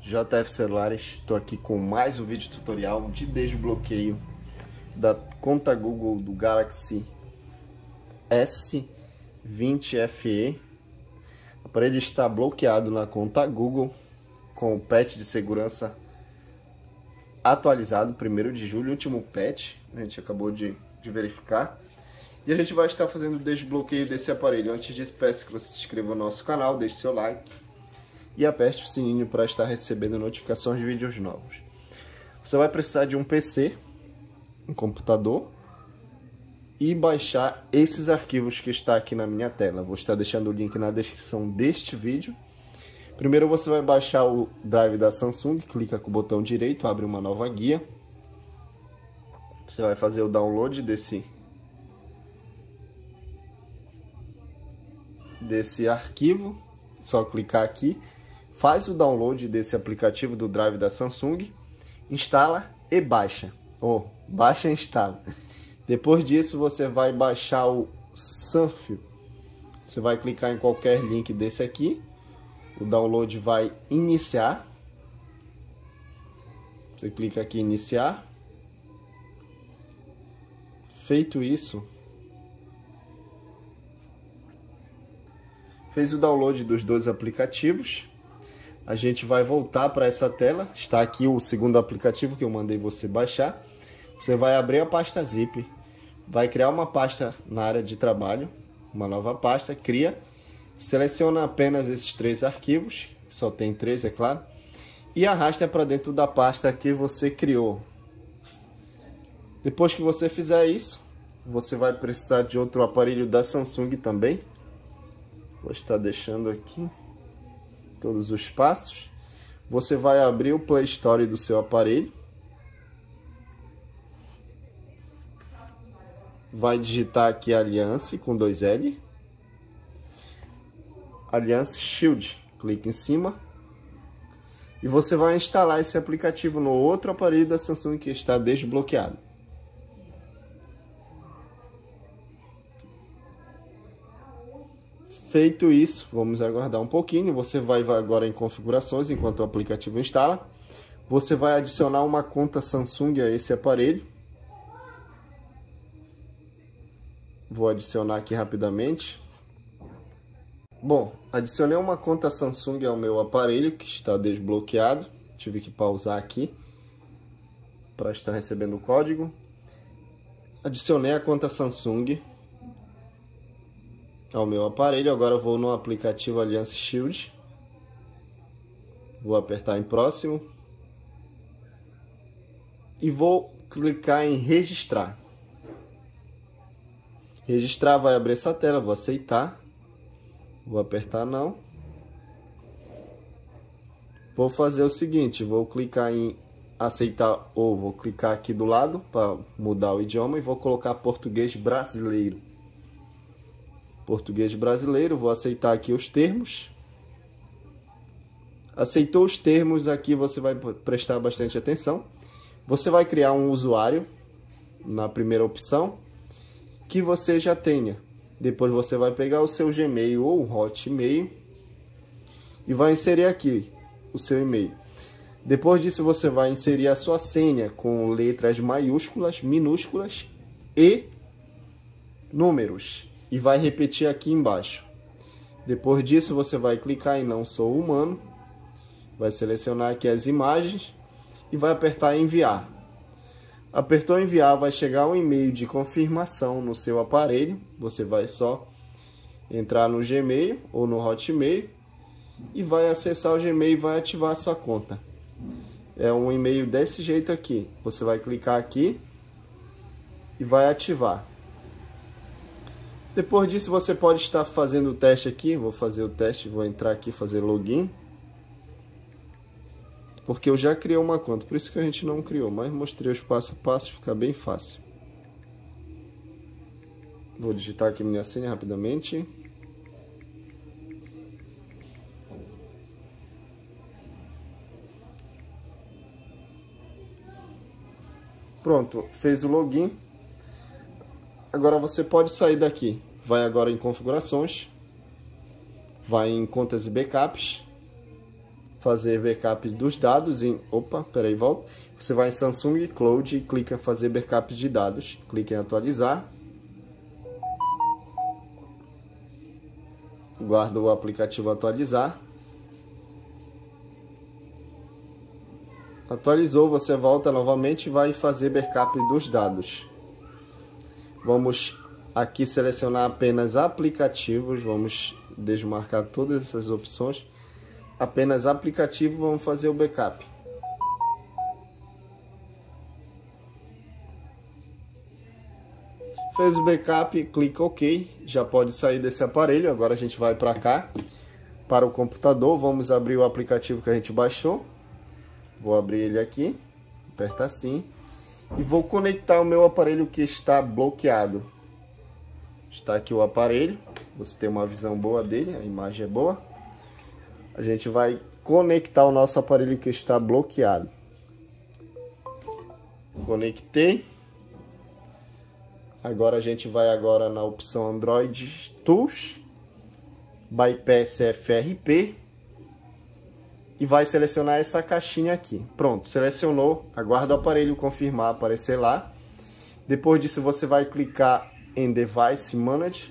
JF Celulares, estou aqui com mais um vídeo tutorial de desbloqueio da conta Google do Galaxy S20 FE. O aparelho está bloqueado na conta Google com o patch de segurança atualizado, 1º de julho, último patch, a gente acabou de verificar. E a gente vai estar fazendo o desbloqueio desse aparelho. Antes disso, peço que você se inscreva no nosso canal, deixe seu like e aperte o sininho para estar recebendo notificações de vídeos novos. Você vai precisar de um PC, um computador, e baixar esses arquivos que está aqui na minha tela. Vou estar deixando o link na descrição deste vídeo. Primeiro você vai baixar o drive da Samsung, clica com o botão direito, abre uma nova guia. Você vai fazer o download desse arquivo, só clicar aqui, faz o download desse aplicativo do drive da Samsung, instala e baixa, baixa e instala. Depois disso você vai baixar o Surf, você vai clicar em qualquer link desse aqui, o download vai iniciar, você clica aqui em iniciar. Feito isso, fez o download dos dois aplicativos, a gente vai voltar para essa tela. Está aqui o segundo aplicativo que eu mandei você baixar. Você vai abrir a pasta zip, vai criar uma pasta na área de trabalho, uma nova pasta, cria, seleciona apenas esses 3 arquivos, só tem 3, é claro, e arrasta para dentro da pasta que você criou. Depois que você fizer isso, você vai precisar de outro aparelho da Samsung também. Vou estar deixando aqui todos os passos. Você vai abrir o Play Store do seu aparelho. Vai digitar aqui Alliance com 2L. Alliance Shield. Clique em cima. E você vai instalar esse aplicativo no outro aparelho da Samsung que está desbloqueado. Feito isso, vamos aguardar um pouquinho. Você vai agora em configurações enquanto o aplicativo instala. Você vai adicionar uma conta Samsung a esse aparelho. Vou adicionar aqui rapidamente. Bom, adicionei uma conta Samsung ao meu aparelho que está desbloqueado. Tive que pausar aqui para estar recebendo o código. Adicionei a conta Samsung ao meu aparelho. Agora eu vou no aplicativo Alliance Shield, vou apertar em próximo e vou clicar em registrar. Registrar vai abrir essa tela, vou aceitar, vou apertar não. Vou fazer o seguinte, vou clicar em aceitar, ou vou clicar aqui do lado para mudar o idioma e vou colocar português brasileiro. Português brasileiro, vou aceitar aqui os termos. Aceitou os termos, aqui você vai prestar bastante atenção. Você vai criar um usuário na primeira opção que você já tenha. Depois você vai pegar o seu Gmail ou o Hotmail e vai inserir aqui o seu e-mail. Depois disso você vai inserir a sua senha com letras maiúsculas, minúsculas e números. E vai repetir aqui embaixo. Depois disso você vai clicar em não sou humano, vai selecionar aqui as imagens e vai apertar em enviar. Apertou enviar, vai chegar um e-mail de confirmação no seu aparelho. Você vai só entrar no Gmail ou no Hotmail e vai acessar o Gmail e vai ativar a sua conta. É um e-mail desse jeito aqui. Você vai clicar aqui e vai ativar. Depois disso você pode estar fazendo o teste aqui. Vou fazer o teste, vou entrar aqui e fazer login. Porque eu já criei uma conta, por isso que a gente não criou, mas mostrei os passo a passo, fica bem fácil. Vou digitar aqui minha senha rapidamente. Pronto, fez o login. Agora você pode sair daqui. Vai agora em configurações. Vai em contas e backups. fazer backup dos dados em... Opa, peraí, volta. Você vai em Samsung Cloud e clica em fazer backup de dados. Clica em atualizar. Guarda o aplicativo atualizar. Atualizou, você volta novamente e vai fazer backup dos dados. Vamos aqui selecionar apenas aplicativos. Vamos desmarcar todas essas opções. Apenas aplicativo, vamos fazer o backup. Fez o backup, clica OK. Já pode sair desse aparelho. Agora a gente vai para cá, para o computador. Vamos abrir o aplicativo que a gente baixou. Vou abrir ele aqui, aperta assim. E vou conectar o meu aparelho que está bloqueado. Está aqui o aparelho. Você tem uma visão boa dele, a imagem é boa. A gente vai conectar o nosso aparelho que está bloqueado. Conectei. Agora a gente vai agora na opção Android Tools, Bypass FRP. E vai selecionar essa caixinha aqui. Pronto, selecionou. Aguarda o aparelho confirmar, aparecer lá. Depois disso você vai clicar em Device Manage.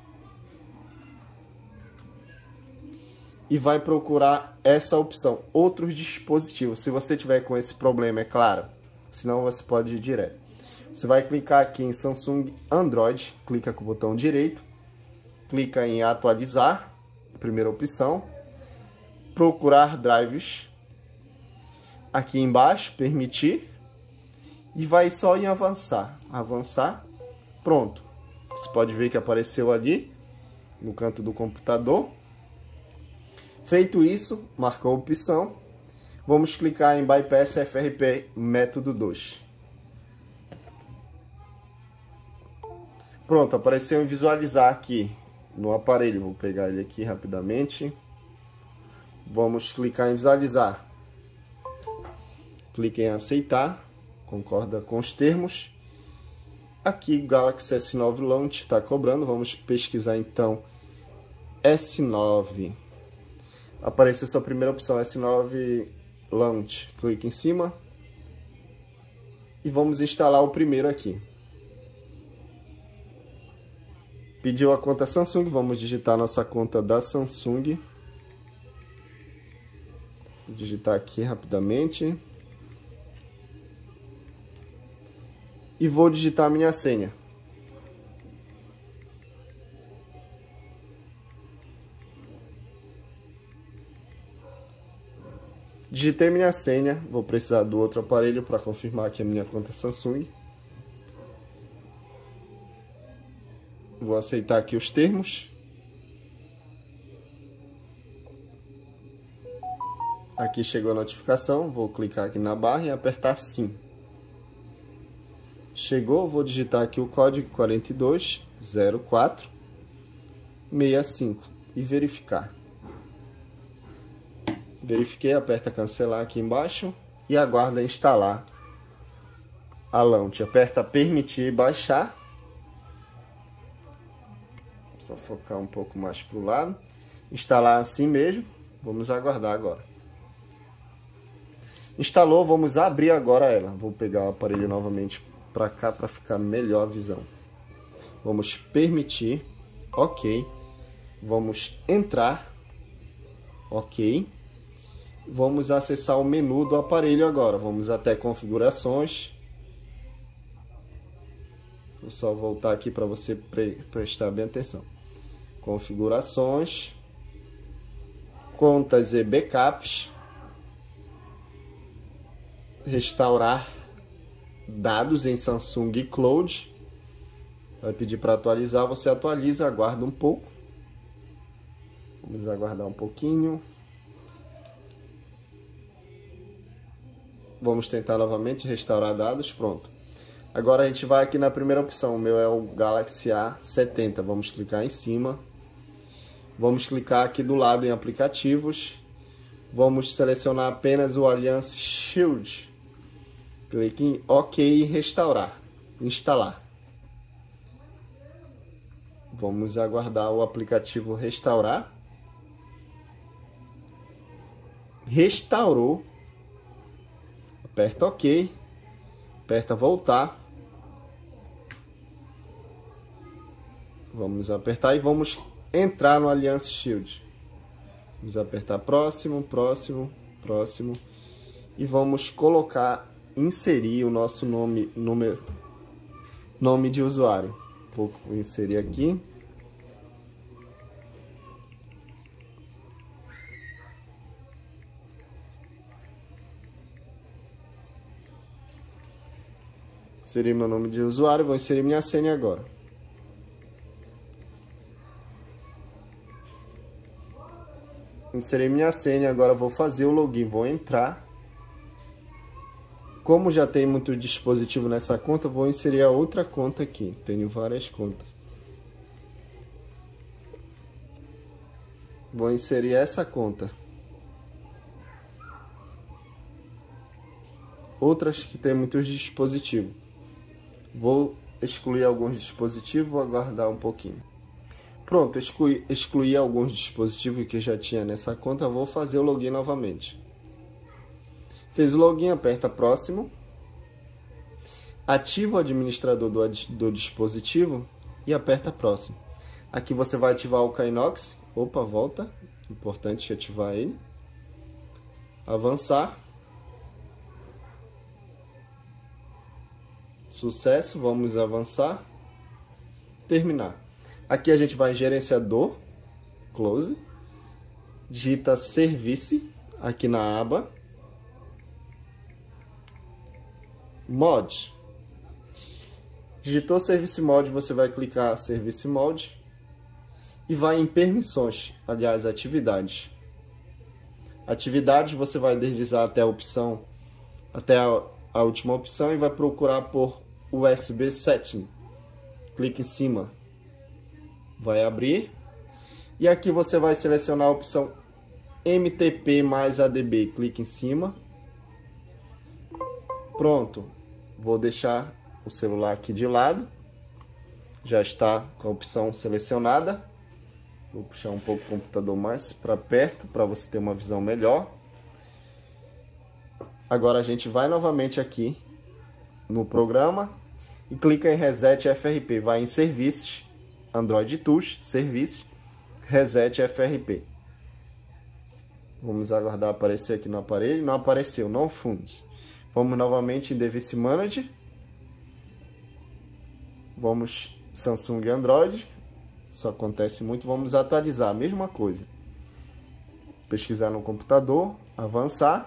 E vai procurar essa opção, outros dispositivos. Se você tiver com esse problema, é claro. Senão você pode ir direto. Você vai clicar aqui em Samsung Android. Clica com o botão direito. Clica em atualizar. Primeira opção. Procurar drives, aqui embaixo, permitir, e vai só em avançar, pronto. Você pode ver que apareceu ali, no canto do computador. Feito isso, marcou a opção, vamos clicar em Bypass FRP método 2. Pronto, apareceu em visualizar aqui no aparelho, vou pegar ele aqui rapidamente. Vamos clicar em visualizar. Clique em aceitar. Concorda com os termos. Aqui Galaxy S9 Launch está cobrando. Vamos pesquisar então S9. Apareceu sua primeira opção, S9 Launch. Clique em cima. E vamos instalar o primeiro aqui. Pediu a conta Samsung. Vamos digitar nossa conta da Samsung. Vou digitar aqui rapidamente. E vou digitar a minha senha. Digitei minha senha. Vou precisar do outro aparelho para confirmar que a minha conta é Samsung. Vou aceitar aqui os termos. Aqui chegou a notificação, vou clicar aqui na barra e apertar sim. Chegou, vou digitar aqui o código 420465 e verificar. Verifiquei, aperta cancelar aqui embaixo e aguarda instalar a Launch. Aperta permitir baixar. Só focar um pouco mais para o lado. Instalar assim mesmo. Vamos aguardar agora. Instalou, vamos abrir agora ela. Vou pegar o aparelho novamente para cá para ficar melhor a visão. Vamos permitir, ok. Vamos entrar, ok. Vamos acessar o menu do aparelho agora. Vamos até configurações. Vou só voltar aqui para você prestar bem atenção. Configurações, contas e backups. Restaurar dados em Samsung Cloud. Vai pedir para atualizar, você atualiza, aguarda um pouco. Vamos aguardar um pouquinho. Vamos tentar novamente restaurar dados, pronto. Agora a gente vai aqui na primeira opção, o meu é o Galaxy A70. Vamos clicar em cima. Vamos clicar aqui do lado em aplicativos. Vamos selecionar apenas o Alliance Shield. Clique em OK e restaurar, instalar. Vamos aguardar o aplicativo restaurar. restaurou, aperta OK, aperta voltar. Vamos apertar e vamos entrar no Alliance Shield. Vamos apertar próximo, próximo, próximo. E vamos colocar, inserir o nosso nome de usuário. Vou inserir aqui. Inserir meu nome de usuário, vou inserir minha senha agora. Inserir minha senha, agora vou fazer o login, vou entrar. Como já tem muito dispositivo nessa conta, vou inserir a outra conta aqui. Tenho várias contas. Vou inserir essa conta. Outras que tem muitos dispositivos. Vou excluir alguns dispositivos, vou aguardar um pouquinho. Pronto, excluí alguns dispositivos que já tinha nessa conta, vou fazer o login novamente. Fez o login, aperta próximo. Ativa o administrador do dispositivo e aperta próximo. Aqui você vai ativar o Kinox. Opa, volta. Importante ativar ele. Avançar. Sucesso, vamos avançar. Terminar. Aqui a gente vai em gerenciador, close, digita service aqui na aba, mod. Digitou service mod, você vai clicar service mod e vai em permissões, aliás, atividades. Atividades você vai deslizar até a opção, até a última opção e vai procurar por USB setting. Clique em cima. Vai abrir e aqui você vai selecionar a opção MTP mais ADB, clique em cima. Pronto, vou deixar o celular aqui de lado, já está com a opção selecionada. Vou puxar um pouco o computador mais para perto para você ter uma visão melhor. Agora a gente vai novamente aqui no programa e clica em Reset FRP, vai em Serviços, Android Tools, Serviços, Reset FRP. Vamos aguardar aparecer aqui no aparelho. Não apareceu, não funde. Vamos novamente em Device Manager. Vamos Samsung Android. Isso acontece muito. Vamos atualizar, a mesma coisa. Pesquisar no computador, avançar.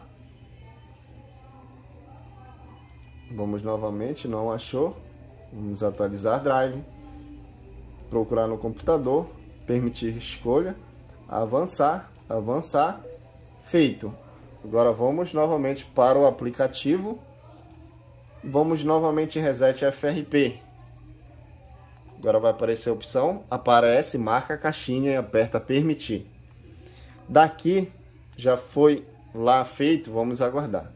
Vamos novamente, não achou. Vamos atualizar Drive. Procurar no computador, permitir escolha, avançar, avançar, feito. Agora vamos novamente para o aplicativo, vamos novamente em Reset FRP. Agora vai aparecer a opção, aparece, marca a caixinha e aperta permitir. Daqui já foi lá feito, vamos aguardar.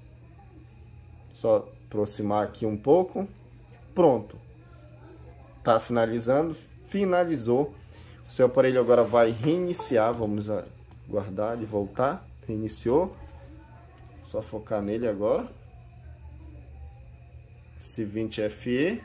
Só aproximar aqui um pouco, pronto. Tá finalizando, finalizou. O seu aparelho agora vai reiniciar. Vamos aguardar ele voltar. Reiniciou. Só focar nele agora. S20FE.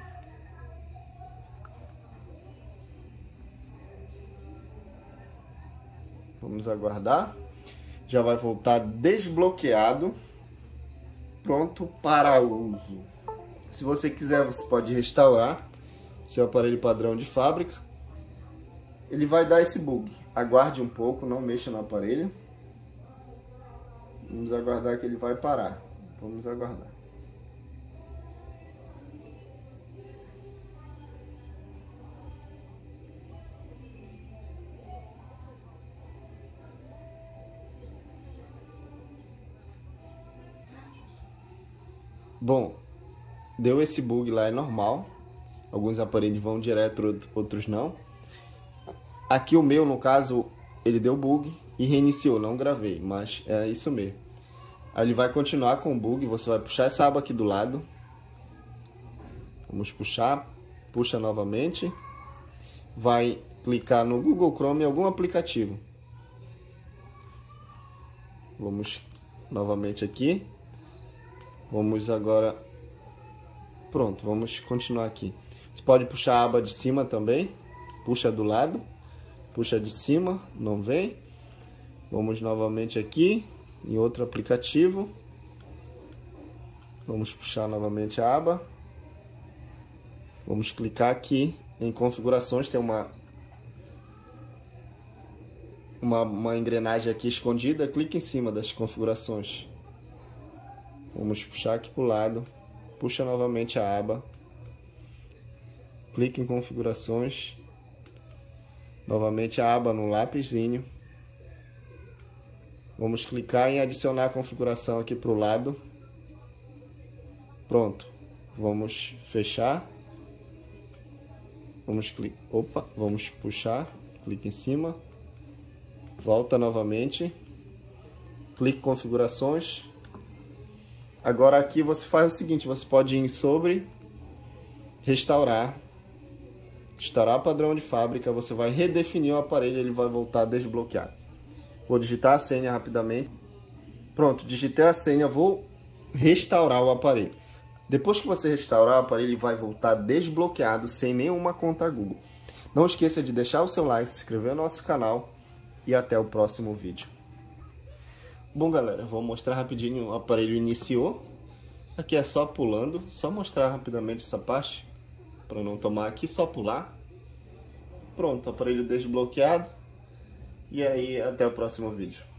Vamos aguardar. Já vai voltar desbloqueado. Pronto para uso. Se você quiser, você pode restaurar seu aparelho padrão de fábrica. Ele vai dar esse bug. Aguarde um pouco, não mexa no aparelho. Vamos aguardar que ele vai parar. Vamos aguardar. Bom, deu esse bug lá, é normal. Alguns aparelhos vão direto, outros não. Aqui o meu, no caso, ele deu bug e reiniciou, não gravei, mas é isso mesmo. Aí ele vai continuar com o bug, você vai puxar essa aba aqui do lado. Vamos puxar, puxa novamente. Vai clicar no Google Chrome em algum aplicativo. Vamos novamente aqui. Vamos agora... Pronto, vamos continuar aqui. Você pode puxar a aba de cima também. Puxa do lado. Puxa de cima, não vem. Vamos novamente aqui, em outro aplicativo. Vamos puxar novamente a aba. Vamos clicar aqui em configurações, tem uma engrenagem aqui escondida. Clique em cima das configurações. Vamos puxar aqui para o lado. Puxa novamente a aba. Clique em configurações. Novamente a aba no lapisinho. Vamos clicar em adicionar a configuração aqui para o lado. Pronto. Vamos fechar. Vamos puxar. Clique em cima. Volta novamente. Clique em configurações. Agora aqui você faz o seguinte, você pode ir em sobre, restaurar padrão de fábrica, você vai redefinir o aparelho, ele vai voltar desbloqueado. Vou digitar a senha rapidamente. Pronto, digitei a senha, vou restaurar o aparelho. Depois que você restaurar o aparelho, ele vai voltar desbloqueado, sem nenhuma conta Google. Não esqueça de deixar o seu like, se inscrever no nosso canal e até o próximo vídeo. Bom, galera, vou mostrar rapidinho. O aparelho iniciou. Aqui é só pulando, só mostrar rapidamente essa parte, para não tomar aqui, só pular. Pronto, aparelho desbloqueado. E aí, até o próximo vídeo.